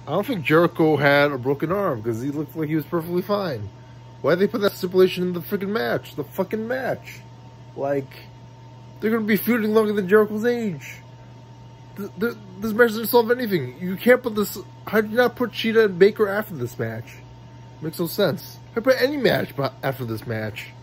I don't think Jericho had a broken arm because he looked like he was perfectly fine. Why did they put that stipulation in the freaking match? The fucking match. Like, they're going to be feuding longer than Jericho's age. This match doesn't solve anything. You can't put this... How did you not put Cheetah and Baker after this match? Makes no sense. How put any match after this match?